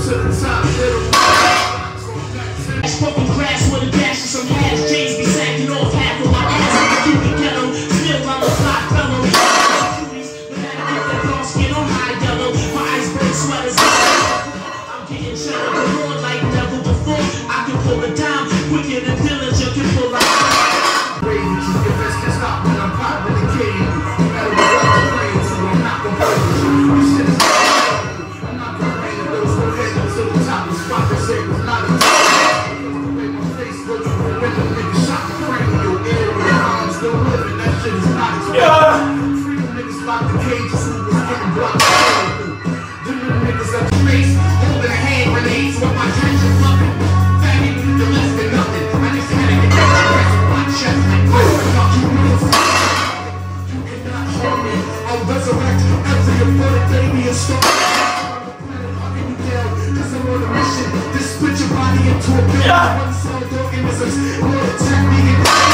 to the top, little. Spoken grass with a dash of some hash. James be sagging off half of my ass. I'm a cutie ghetto. Still I'm a fly fellow. Cuties, but I get that dark skin on high yellow. My iceberg sweaters. I'm getting cheddar galore like never before. I can pull it down quicker than Dillinger can pull out. Crazy, keep your best to stop when I'm popping the cage. You better be up to brain, so I'm not gonna hurt you. This shit is I'm not gonna rain it, those who head up to the top of the spot. They say it's not a freedom niggas lock the cages who was getting blocked. Them niggas at the face, holding a hand grenades with my dreams of fucking. Faggot, you're less than nothing. I just had to get that rest on my chest. You cannot harm me. I'll resurrect every aborted baby and start. Cause I'm on a mission to split your body into a billion one-celled organisms. Will attack me and